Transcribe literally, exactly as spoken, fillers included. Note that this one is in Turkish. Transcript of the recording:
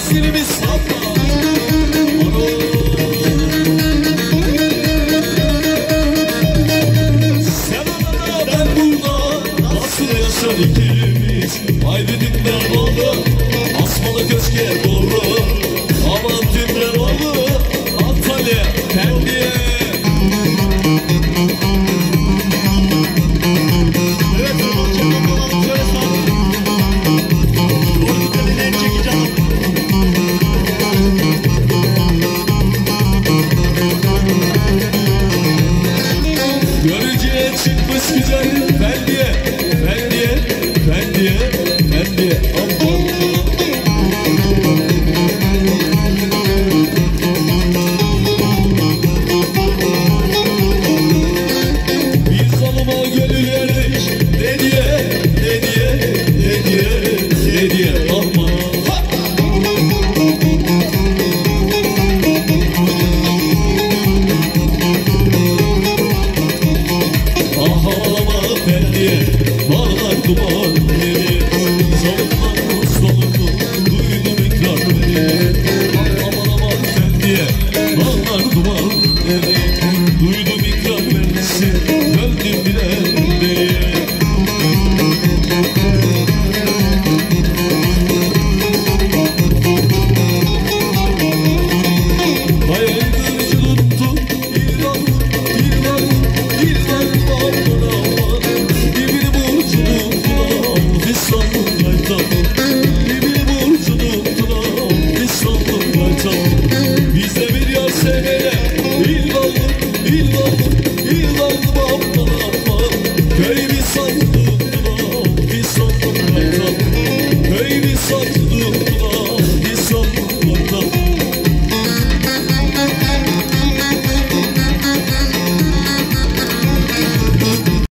Sinimiz sapma. Sen orada ben burada, nasıl yaşar ikimiz? Haydi dinle baba, Asmalı Köşk'e doğru. Aman dinle baba, Antalya, Pendiye. Evet, Rıdvan Çakmak olalım, şöyle sağlık. Doğru dikkatin en çekici adam. Görücüye çıkmış güzel Pendiye, Pendiye, Pendiye, Pendiye. Aman. Bir zalıma gönül vermiş, ne diye, ne diye, ne diye, ne diye. Aman. Ağlama Pendiye, bağlar duman beni. Salınma, salınma, duydum ikrar beni.